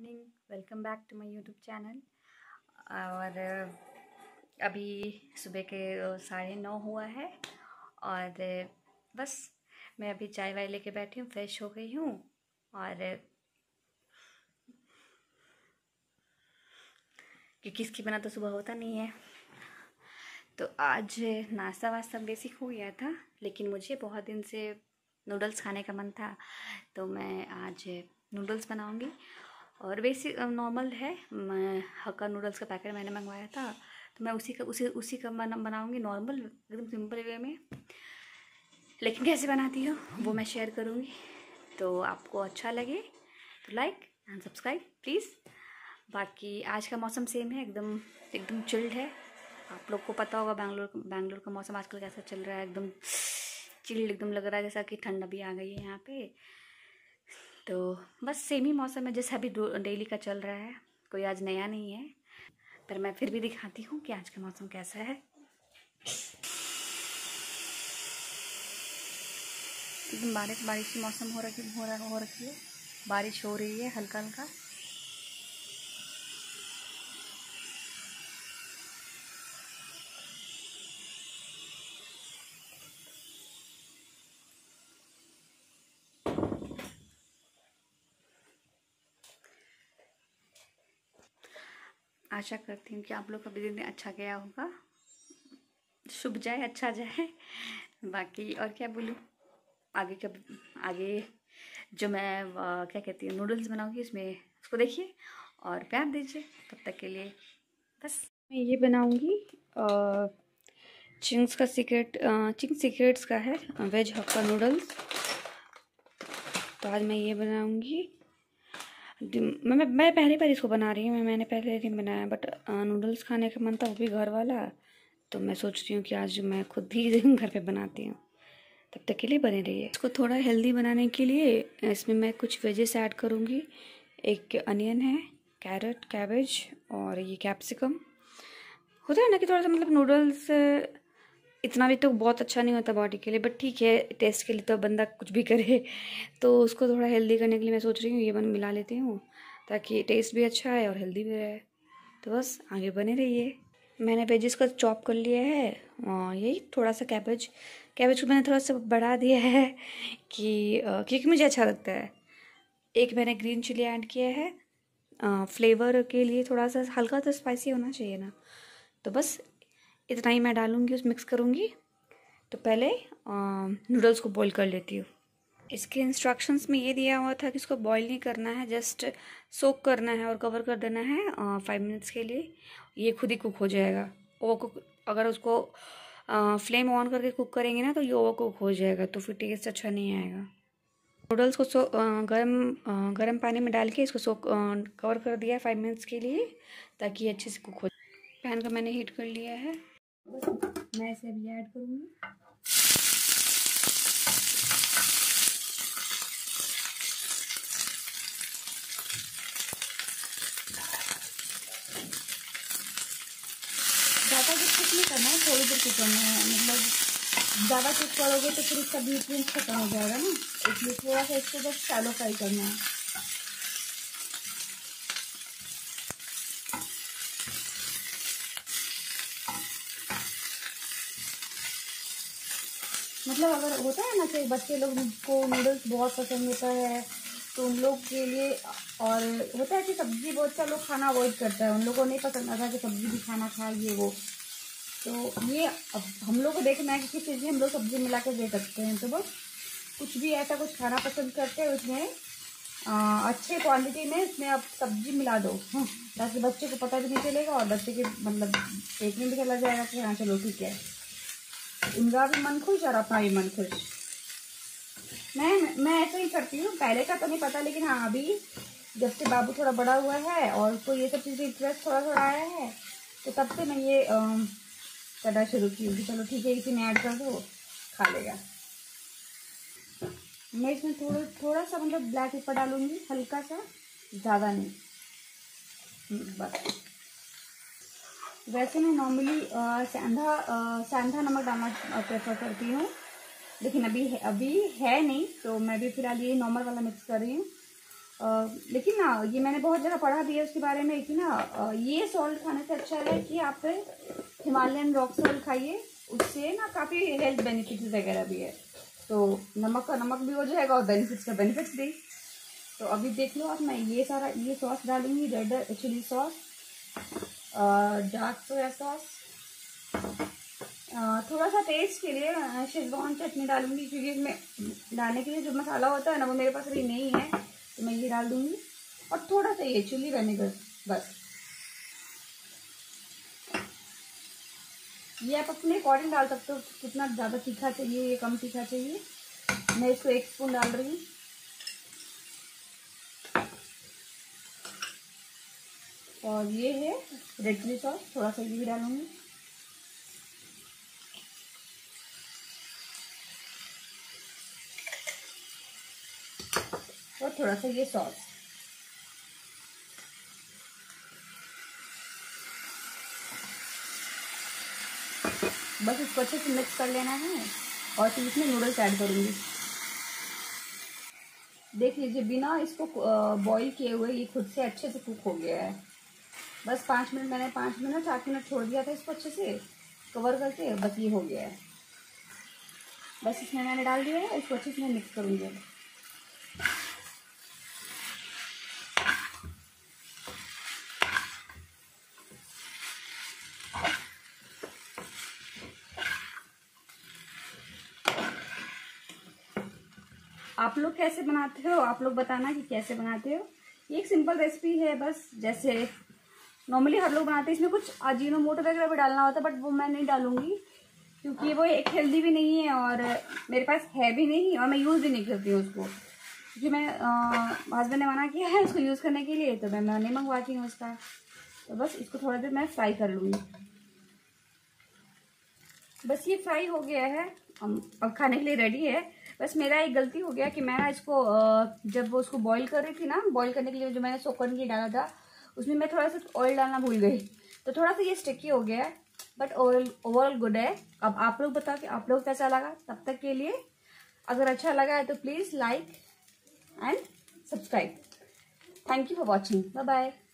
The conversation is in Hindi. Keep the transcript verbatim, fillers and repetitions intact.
Morning, welcome back to my YouTube channel. और अभी सुबह के साढ़े नौ हुआ है और बस मैं अभी चाय वाय लेके बैठी हूँ, फ्रेश हो गई हूँ। और क्योंकि इसकी बना तो सुबह होता नहीं है, तो आज नाश्ता वास्ता बेसिक हो गया था, लेकिन मुझे बहुत दिन से नूडल्स खाने का मन था, तो मैं आज नूडल्स बनाऊंगी। और बेसिक नॉर्मल है, मैं हक्का नूडल्स का पैकेट मैंने मंगवाया था, तो मैं उसी का उसी उसी का बना बनाऊंगी नॉर्मल, एकदम सिंपल वे में। लेकिन कैसे बनाती हूँ वो मैं शेयर करूँगी, तो आपको अच्छा लगे तो लाइक एंड सब्सक्राइब प्लीज़। बाकी आज का मौसम सेम है, एकदम एकदम चिल्ड है। आप लोग को पता होगा बैंगलोर बैंगलोर का मौसम आजकल कैसा चल रहा है, एकदम चिल्ड, एकदम लग रहा है जैसा कि ठंड भी आ गई है यहाँ पे। तो बस सेम ही मौसम है जैसा अभी डेली का चल रहा है, कोई आज नया नहीं है, पर मैं फिर भी दिखाती हूँ कि आज का मौसम कैसा है। एकदम बारिश बारिश की मौसम हो रखी हो रहा हो रखी है, बारिश हो रही है हल्का हल्का। आशा करती हूँ कि आप लोग का भी दिन अच्छा गया होगा, शुभ जाए, अच्छा जाए। बाकी और क्या बोलूँ, आगे कब आगे जो मैं आ, क्या कहती हूँ नूडल्स बनाऊँगी, उसमें उसको देखिए और प्यार दीजिए। तब तक के लिए बस मैं ये बनाऊँगी चिंग्स का सीक्रेट चिंग्स सीक्रेट्स का है वेज हक्का नूडल्स। तो आज मैं ये बनाऊँगी। मैं मैं मैं पहली बार इसको बना रही हूँ, मैं मैंने पहले नहीं बनाया, बट नूडल्स खाने का मन था, वो भी घर वाला। तो मैं सोच रही हूँ कि आज मैं खुद ही घर पे बनाती हूँ। तब तक के लिए बने रहिए। इसको थोड़ा हेल्दी बनाने के लिए इसमें मैं कुछ वेजेस ऐड करूँगी। एक अनियन है, कैरेट, कैबेज और ये कैप्सिकम। होता है ना कि थोड़ा सा मतलब नूडल्स इतना भी तो बहुत अच्छा नहीं होता बॉडी के लिए, बट ठीक है, टेस्ट के लिए तो बंदा कुछ भी करे। तो उसको थोड़ा हेल्दी करने के लिए मैं सोच रही हूँ ये बन मिला लेती हूँ, ताकि टेस्ट भी अच्छा है और हेल्दी भी रहे। तो बस आगे बने रहिए। मैंने वेजिस को चॉप कर लिया है, यही थोड़ा सा कैबेज कैबेज को मैंने थोड़ा सा बढ़ा दिया है कि क्योंकि मुझे अच्छा लगता है। एक मैंने ग्रीन चिली ऐड किया है फ्लेवर के लिए, थोड़ा सा हल्का तो स्पाइसी होना चाहिए ना। तो बस इतना ही मैं डालूँगी, उस मिक्स करूँगी। तो पहले नूडल्स को बॉईल कर लेती हूँ। इसके इंस्ट्रक्शंस में ये दिया हुआ था कि इसको बॉईल नहीं करना है, जस्ट सोक करना है और कवर कर देना है फाइव मिनट्स के लिए। ये खुद ही कुक हो जाएगा। ओवर कुक अगर उसको फ्लेम ऑन करके कुक करेंगे ना, तो ये ओवर कुक हो जाएगा, तो फिर टेस्ट अच्छा नहीं आएगा। नूडल्स को सो गर्म गर्म पानी में डाल के इसको सोक कवर कर दिया फाइव मिनट्स के लिए, ताकि अच्छे से कुक हो जाए। पैन को मैंने हीट कर लिया है, मैं इसे अभी ऐड करूँगी। ज़्यादा कुछ कुछ नहीं करना है, थोड़ी देर कुक करना है। मतलब ज़्यादा कुक करोगे तो फिर इसका न्यूट्रिएंट खत्म हो जाएगा ना, इसलिए थोड़ा सा इसको बस शैलो फ्राई करना है। मतलब अगर होता है ना कि बच्चे लोग को नूडल्स बहुत पसंद होता है, तो उन लोग के लिए, और होता है कि सब्ज़ी बहुत सा लोग खाना अवॉइड करता है, उन लोगों को नहीं पसंद आता कि सब्ज़ी भी खाना खाए ये वो। तो ये अब हम लोग को देखना है कि किस चीज़ में हम लोग सब्ज़ी मिला के दे सकते हैं। तो बस कुछ भी ऐसा कुछ खाना पसंद करते हैं उसमें आ, अच्छे क्वांटिटी में इसमें आप सब्ज़ी मिला दो, ताकि बच्चे को पता भी नहीं चलेगा और बच्चे के मतलब पेट में भी चला जाएगा कि हाँ चलो ठीक है, उनका भी मन खुश और अपना भी मन खुश। मैं मैं ऐसे ही करती हूँ, पहले का तो नहीं पता, लेकिन हाँ अभी जब से बाबू थोड़ा बड़ा हुआ है और उसको ये सब चीज़ें इंटरेस्ट थोड़ा थोड़ा आया है, तो तब से मैं ये करना शुरू की हूँ कि चलो ठीक है, इसी में ऐड कर दो, खा लेगा। मैं इसमें थोड़ा थोड़ा सा मतलब ब्लैक पेपर डालूँगी, हल्का सा, ज़्यादा नहीं बस। वैसे मैं नॉर्मली सेंधा सेंधा नमक डालना प्रेफर करती हूँ, लेकिन अभी है, अभी है नहीं, तो मैं भी फिलहाल ये नॉर्मल वाला मिक्स कर रही हूँ। आ, लेकिन ना ये मैंने बहुत जगह पढ़ा भी है उसके बारे में कि ना आ, ये सॉल्ट खाने से अच्छा है कि आप हिमालयन रॉक सॉल्ट खाइए, उससे ना काफ़ी हेल्थ बेनिफिट्स वगैरह भी है। तो नमक का नमक भी हो जाएगा और बेनिफिट्स का बेनिफिट्स भी। तो अभी देख लो आप, मैं ये सारा ये सॉस डालूंगी, red chilli sauce, dark soya sauce, थोड़ा सा टेस्ट के लिए शेजवान चटनी डालूंगी, क्योंकि इसमें डालने के लिए जो मसाला होता है ना वो मेरे पास अभी नहीं है, तो मैं ये डाल दूंगी। और थोड़ा सा ये चिली विनेगर, बस। ये आप अपने अकॉर्डिंग डाल सकते हो, कितना ज़्यादा तीखा चाहिए या कम तीखा चाहिए। मैं इसको एक स्पून डाल रही हूँ। और ये है रेड चिली सॉस, थोड़ा सा ये भी डालूंगी। और थोड़ा सा ये सॉस। बस इसको अच्छे से मिक्स कर लेना है और फिर इसमें नूडल्स ऐड करूँगी। देख लीजिए, बिना इसको बॉईल किए हुए ये खुद से अच्छे से कुक हो गया है। बस पाँच मिनट मैंने पाँच मिनट आठ मिनट छोड़ दिया था इसको अच्छे से कवर करके, बस ये हो गया है। बस इसमें मैंने डाल दिया है, इसको अच्छे से मैं मिक्स करूँगी। आप लोग कैसे बनाते हो, आप लोग बताना कि कैसे बनाते हो। ये एक सिंपल रेसिपी है, बस जैसे नॉर्मली हर लोग बनाते हैं। इसमें कुछ अजीनोमोटो वगैरह भी डालना होता है, बट वो मैं नहीं डालूंगी, क्योंकि वो एक हेल्दी भी नहीं है और मेरे पास है भी नहीं और मैं यूज़ भी नहीं करती हूँ उसको, क्योंकि मैं हस्बैंड ने मना किया है उसको यूज़ करने के लिए, तो मैं मैं नहीं मंगवाती हूँ उसका। तो बस इसको थोड़ा देर मैं फ्राई कर लूँगी। बस ये फ्राई हो गया है, अब खाने के लिए रेडी है। बस मेरा एक गलती हो गया कि मैं ना इसको जब वो उसको बॉईल कर रही थी ना, बॉईल करने के लिए जो मैंने सोक करने के लिए डाला था, उसमें मैं थोड़ा सा ऑयल डालना भूल गई, तो थोड़ा सा ये स्टिकी हो गया है, बट ओवरऑल गुड है। अब आप लोग बताओ कि आप लोग कैसा लगा। तब तक के लिए अगर अच्छा लगा है तो please like and subscribe. Thank you for watching, bye bye.